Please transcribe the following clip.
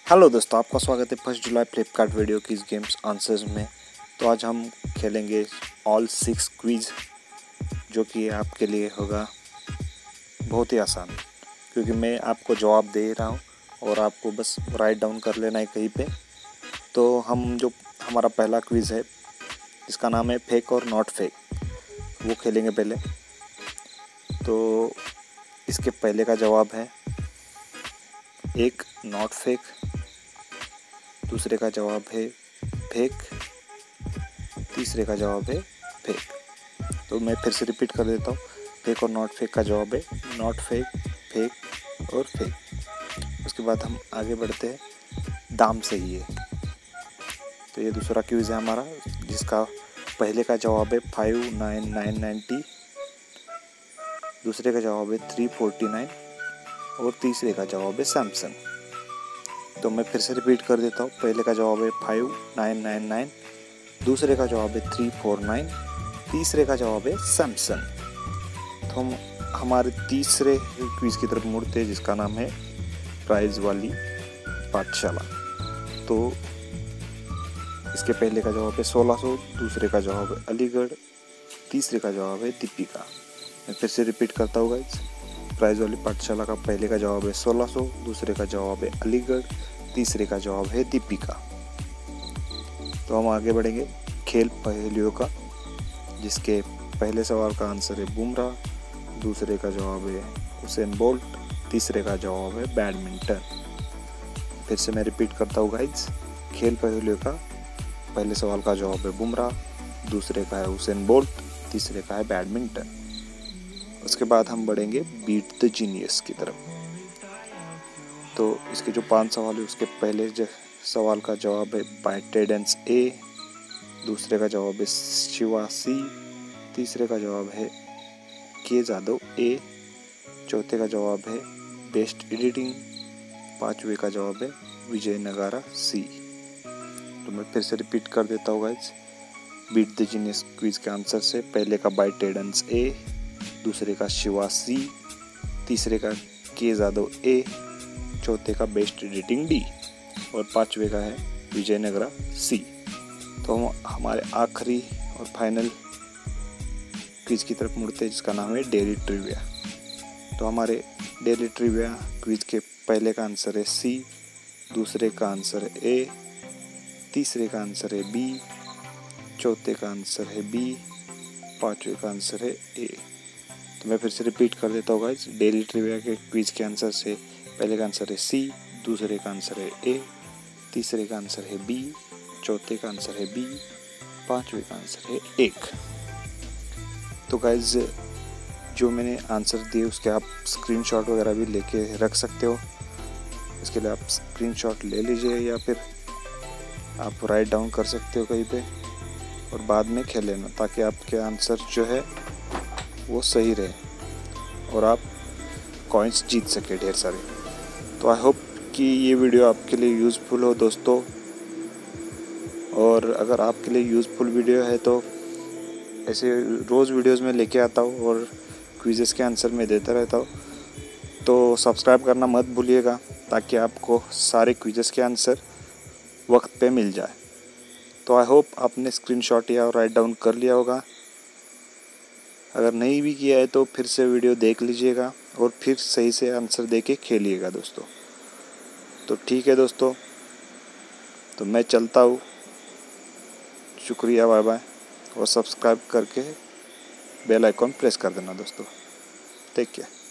Hello दोस्तों, आपका स्वागत है 1 जुलाई Flipkart video quiz games answers में। तो आज हम खेलेंगे ऑल 6 क्विज, जो कि आपके लिए होगा बहुत ही आसान, क्योंकि मैं आपको जवाब दे रहा हूँ और आपको बस राइट डाउन कर लेना है कहीं पे। तो हमारा पहला क्विज है, जिसका नाम है फेक और नॉट फेक, वो खेलेंगे पहले। तो इसके पहले का जवाब है एक नॉट फेक, दूसरे का जवाब है फेक, तीसरे का जवाब है फेक। तो मैं फिर से रिपीट कर देता हूँ, फेक और नॉट फेक का जवाब है नॉट फेक, फेक और फेक। उसके बाद हम आगे बढ़ते हैं, दाम सही है। तो ये दूसरा क्विज है हमारा, जिसका पहले का जवाब है 59990, दूसरे का जवाब है 349 और तीसरे का जवाब है सैमसंग। तो मैं फिर से रिपीट कर देता हूँ, पहले का जवाब है 5999, दूसरे का जवाब है 349, तीसरे का जवाब है सैमसंग। तो हम हमारे तीसरे क्विज की तरफ मुड़ते हैं, जिसका नाम है प्राइज वाली पाठशाला। तो इसके पहले का जवाब है 1600, दूसरे का जवाब है अलीगढ़, तीसरे का जवाब है दीपिका। मैं फिर से रिपीट करता हूँ गाइस, प्राइज वाली पाठशाला का पहले का जवाब है 1600, दूसरे का जवाब है अलीगढ़, तीसरे का जवाब है दीपिका। तो हम आगे बढ़ेंगे खेल पहेलियों का, जिसके पहले सवाल का आंसर है बुमराह, दूसरे का जवाब है उसेन बोल्ट, तीसरे का जवाब है बैडमिंटन। फिर से मैं रिपीट करता हूँ गाइज, खेल पहेलियों का पहले सवाल का जवाब है बुमराह, दूसरे का है उसेन बोल्ट, तीसरे का है बैडमिंटन। उसके बाद हम बढ़ेंगे बीट द जीनियस की तरफ। तो इसके जो 5 सवाल है, उसके पहले सवाल का जवाब है बाइटेडेंस ए, दूसरे का जवाब है शिवा सी, तीसरे का जवाब है के जादव ए, चौथे का जवाब है बेस्ट एडिटिंग, पांचवे का जवाब है विजय नगारा सी। तो मैं फिर से रिपीट कर देता हूँ guys, beat the genius quiz के आंसर से पहले का बाइटेडेंस ए, दूसरे का शिवा सी, तीसरे का के जादव ए, चौथे का बेस्ट एडिटिंग डी और पांचवे का है विजयनगरा सी। तो हम हमारे आखिरी और फाइनल क्विज की तरफ मुड़ते हैं, जिसका नाम है डेली ट्रिविया। तो हमारे डेली ट्रिविया क्विज के पहले का आंसर है सी, दूसरे का आंसर है ए, तीसरे का आंसर है बी, चौथे का आंसर है बी, पांचवे का आंसर है ए। तो मैं फिर से रिपीट कर देता हूँ गाइस, डेली ट्रिविया के क्विज के आंसर से पहले का आंसर है सी, दूसरे का आंसर है ए, तीसरे का आंसर है बी, चौथे का आंसर है बी, पांचवे का आंसर है एक। तो गाइस, जो मैंने आंसर दिए उसके आप स्क्रीनशॉट वगैरह भी लेके रख सकते हो। इसके लिए आप स्क्रीनशॉट ले लीजिए या फिर आप राइट डाउन कर सकते हो कहीं पे, और बाद में खेल लेना, ताकि आपके आंसर जो है वो सही रहे और आप कॉइन्स जीत सके ढेर सारे। तो आई होप कि ये वीडियो आपके लिए यूज़फुल हो दोस्तों, और अगर आपके लिए यूज़फुल वीडियो है तो ऐसे रोज़ वीडियोस में लेके आता हूँ और क्विज़ेस के आंसर में देता रहता हूँ। तो सब्सक्राइब करना मत भूलिएगा, ताकि आपको सारे क्विज़ेस के आंसर वक्त पे मिल जाए। तो आई होप आपने स्क्रीनशॉट या राइट डाउन कर लिया होगा। अगर नहीं भी किया है तो फिर से वीडियो देख लीजिएगा और फिर सही से आंसर देके खेलिएगा दोस्तों। तो ठीक है दोस्तों, तो मैं चलता हूँ। शुक्रिया, बाय बाय, और सब्सक्राइब करके बेल आइकॉन प्रेस कर देना दोस्तों। Take care.